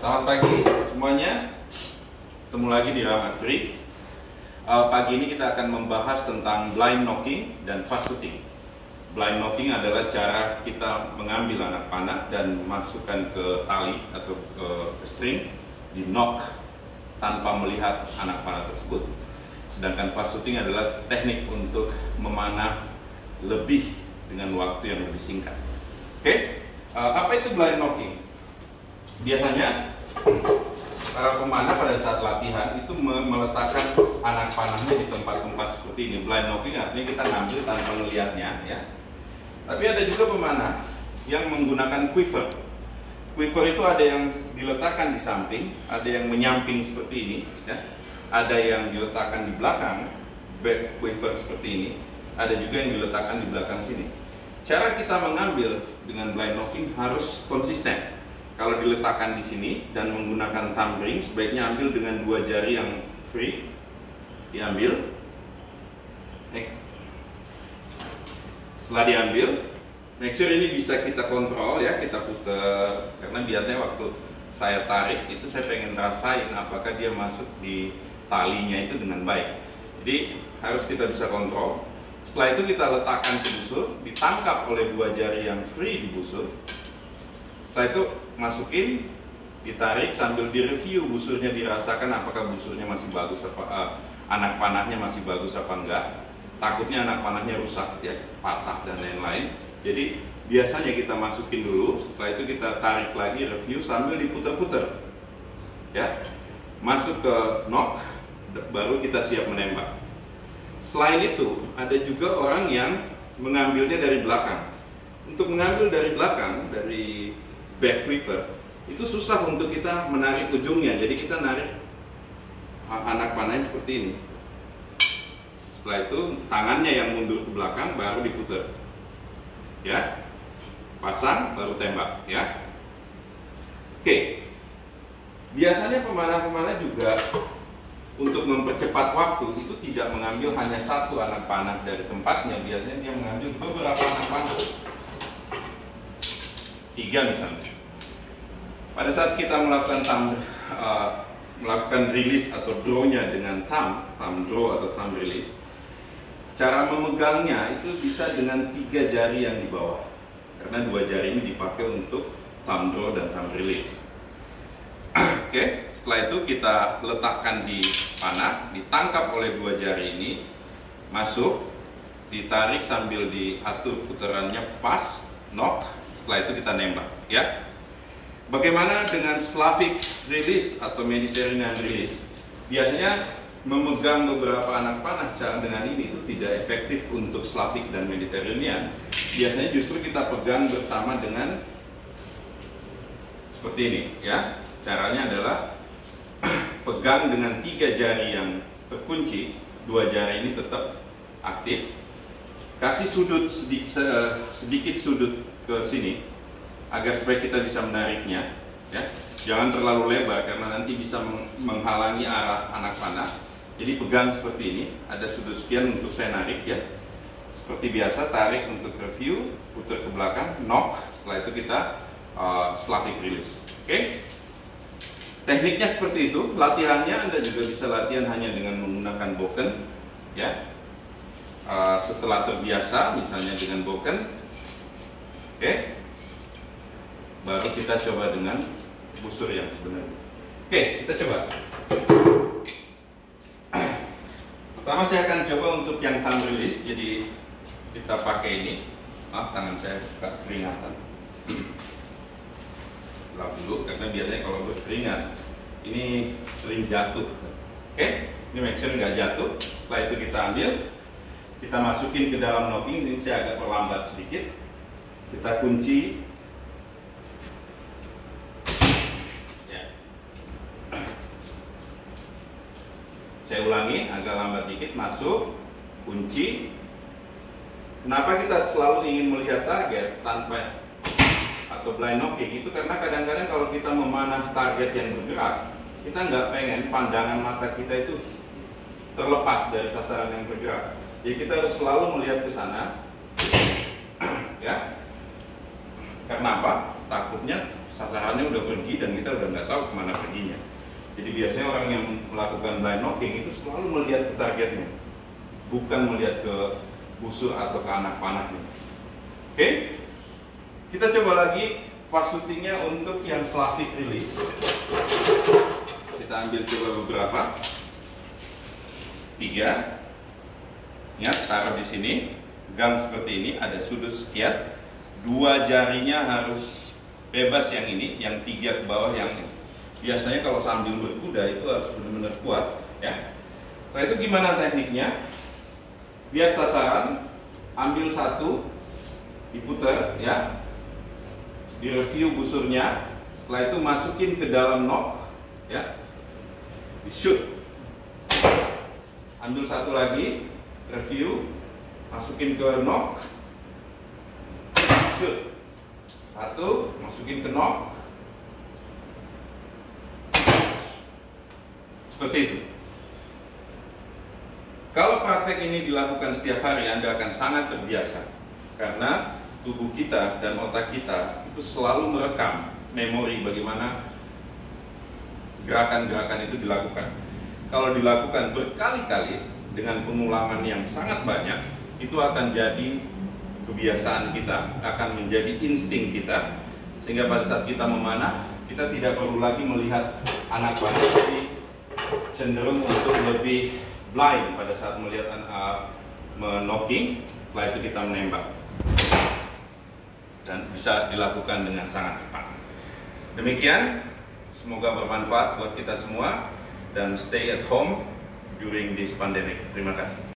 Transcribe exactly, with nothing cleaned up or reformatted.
Selamat pagi semuanya. Ketemu lagi di Ram Archery. uh, Pagi ini kita akan membahas tentang blind knocking dan fast shooting. Blind knocking adalah cara kita mengambil anak panah dan masukkan ke tali atau ke, ke string, di knock tanpa melihat anak panah tersebut. Sedangkan fast shooting adalah teknik untuk memanah lebih dengan waktu yang lebih singkat. Oke, okay? uh, apa itu blind knocking? Biasanya para pemanah pada saat latihan itu meletakkan anak panahnya di tempat-tempat seperti ini. Blind knocking artinya kita ngambil tanpa melihatnya, ya. Tapi ada juga pemanah yang menggunakan quiver. Quiver itu ada yang diletakkan di samping, ada yang menyamping seperti ini, ya. Ada yang diletakkan di belakang, back quiver seperti ini. Ada juga yang diletakkan di belakang sini. Cara kita mengambil dengan blind knocking harus konsisten. Kalau diletakkan di sini dan menggunakan thumb ring, sebaiknya ambil dengan dua jari yang free, diambil. Nih. Setelah diambil, make sure ini bisa kita kontrol, ya, kita putar. Karena biasanya waktu saya tarik itu saya pengen rasain apakah dia masuk di talinya itu dengan baik. Jadi harus kita bisa kontrol. Setelah itu kita letakkan ke busur, ditangkap oleh dua jari yang free di busur. Setelah itu masukin, ditarik sambil direview busurnya, dirasakan apakah busurnya masih bagus apa, uh, anak panahnya masih bagus apa enggak. Takutnya anak panahnya rusak, ya, patah dan lain-lain. Jadi biasanya kita masukin dulu, setelah itu kita tarik lagi, review sambil diputer-puter, ya, masuk ke knock, baru kita siap menembak. Selain itu ada juga orang yang mengambilnya dari belakang. Untuk mengambil dari belakang, dari back quiver, itu susah untuk kita menarik ujungnya. Jadi kita narik anak panahnya seperti ini. Setelah itu tangannya yang mundur ke belakang, baru diputar, ya, pasang baru tembak, ya. Oke, biasanya pemanah-pemanah juga untuk mempercepat waktu itu tidak mengambil hanya satu anak panah dari tempatnya. Biasanya dia mengambil beberapa anak panah, tiga misalnya. Pada saat kita melakukan thumb, uh, melakukan release atau draw-nya dengan thumb, thumb draw atau thumb release, cara memegangnya itu bisa dengan tiga jari yang di bawah, karena dua jari ini dipakai untuk thumb draw dan thumb release. Oke, okay. Setelah itu kita letakkan di panah, ditangkap oleh dua jari ini, masuk, ditarik sambil diatur putarannya pas, knock. Setelah itu kita nembak, ya. Bagaimana dengan Slavic release atau Mediterranean release? Biasanya memegang beberapa anak panah dengan ini itu tidak efektif untuk Slavic dan Mediterranean. Biasanya justru kita pegang bersama dengan seperti ini, ya. Caranya adalah pegang dengan tiga jari yang terkunci, dua jari ini tetap aktif. Kasih sudut sedikit, sedikit sudut ke sini agar supaya kita bisa menariknya, ya. Jangan terlalu lebar karena nanti bisa menghalangi arah anak panah. Jadi pegang seperti ini, ada sudut sekian untuk saya narik, ya. Seperti biasa, tarik untuk review, putar ke belakang, knock. Setelah itu kita uh, Slavic release. Oke, okay? Tekniknya seperti itu. Latihannya Anda juga bisa latihan hanya dengan menggunakan boken, ya. Uh, setelah terbiasa, misalnya dengan boken, oke. Okay? Baru kita coba dengan busur yang sebenarnya. Oke, kita coba. Pertama saya akan coba untuk yang thumb release. Jadi kita pakai ini. Maaf, tangan saya suka keringatan. Lap dulu, karena biasanya kalau berkeringat ini sering jatuh. Oke, ini make sure nggak jatuh. Setelah itu kita ambil, kita masukin ke dalam knocking. Ini saya agak perlambat sedikit. Kita kunci. Saya ulangi, agak lambat dikit, masuk, kunci. Kenapa kita selalu ingin melihat target tanpa atau blind knocking? Itu karena kadang-kadang kalau kita memanah target yang bergerak, kita nggak pengen pandangan mata kita itu terlepas dari sasaran yang bergerak. Jadi kita harus selalu melihat ke sana, ya. Karena apa? Takutnya sasarannya udah pergi dan kita udah nggak tahu kemana perginya. Jadi biasanya orang yang melakukan blind knocking itu selalu melihat ke targetnya, bukan melihat ke busur atau ke anak panahnya. Oke, kita coba lagi fast shootingnya untuk yang Slavic release. Kita ambil coba beberapa, tiga. Ingat, taruh di sini, gang seperti ini, ada sudut sekian. Dua jarinya harus bebas yang ini, yang tiga ke bawah yang ini. Biasanya kalau sambil berkuda itu harus benar-benar kuat, ya. Setelah itu gimana tekniknya? Lihat sasaran, ambil satu, diputar, ya. Direview busurnya, setelah itu masukin ke dalam nock, ya. Di shoot. Ambil satu lagi, review, masukin ke nock, shoot. Satu, masukin ke nock. Seperti itu. Kalau praktek ini dilakukan setiap hari, Anda akan sangat terbiasa. Karena tubuh kita dan otak kita itu selalu merekam memori bagaimana gerakan-gerakan itu dilakukan. Kalau dilakukan berkali-kali dengan pengulangan yang sangat banyak, itu akan jadi kebiasaan kita, akan menjadi insting kita, sehingga pada saat kita memanah, kita tidak perlu lagi melihat anak panah, jadi cenderung untuk lebih blind pada saat melihat uh, knocking. Setelah itu kita menembak dan bisa dilakukan dengan sangat cepat. Demikian, semoga bermanfaat buat kita semua dan stay at home during this pandemic. Terima kasih.